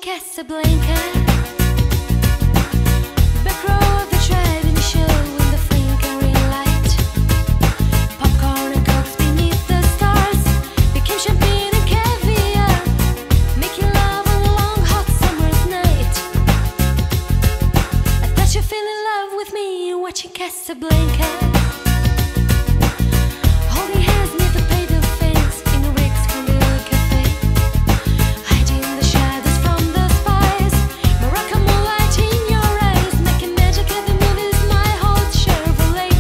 Casablanca, back row of the driving show in the flickering light. Popcorn and cokes beneath the stars became champagne and caviar, making love on a long hot summer's night. I thought you fell in love with me watching Casablanca. Holding hands near the paper fence in a Rick's Candle Cafe, hiding the shadows from the spies. Morocco moonlight in your eyes, making magic at the movies, my whole Chevrolet.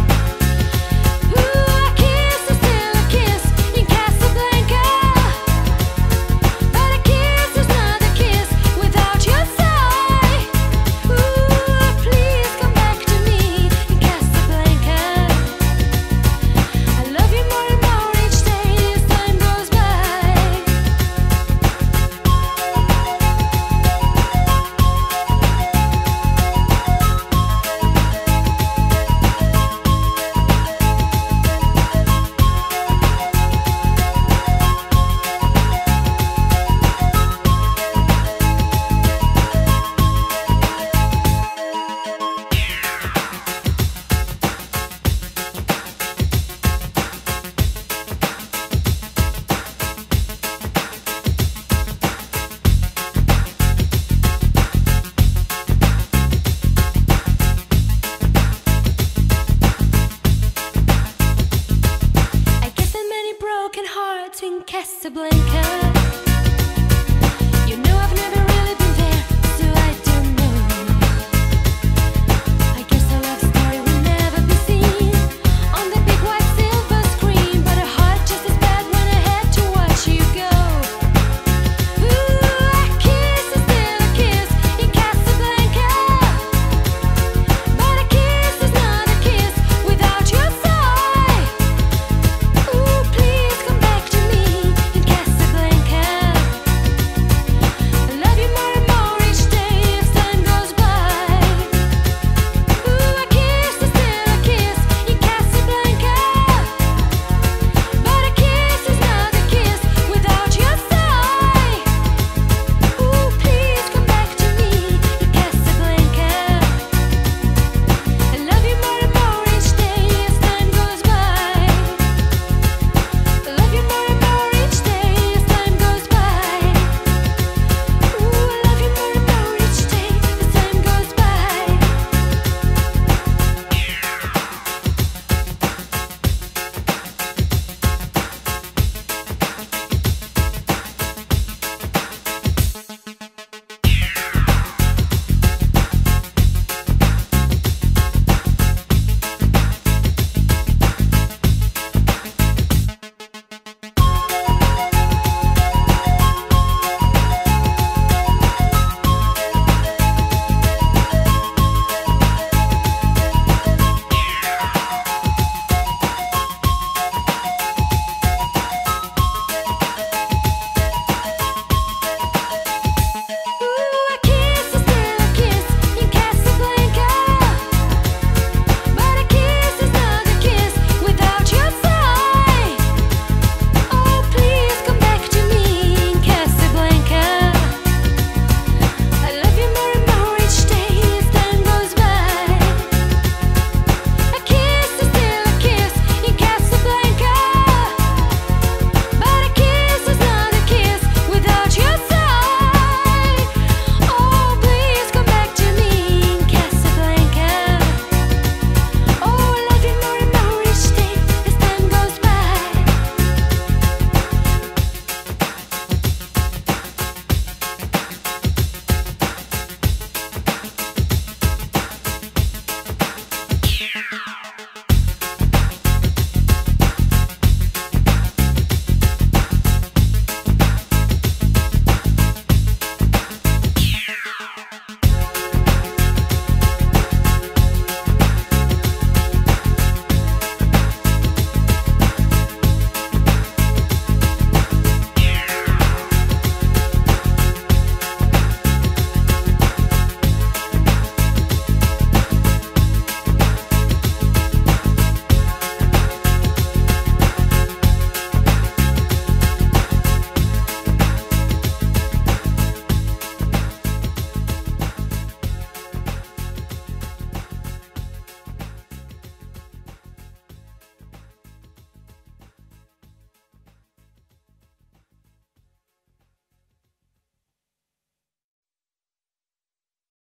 Ooh, a kiss is still a kiss in Casablanca, but a kiss is not a kiss without your sigh. Ooh, please come back to me in Casablanca. I love you more and more each day as time goes by. I guess that many broken hearts in Casablanca. You know I've never